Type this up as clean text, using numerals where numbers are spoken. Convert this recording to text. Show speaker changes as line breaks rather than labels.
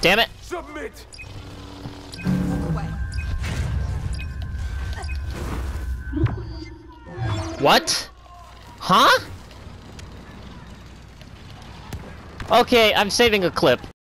Damn it!
Submit.
What? Huh? Okay, I'm saving a clip.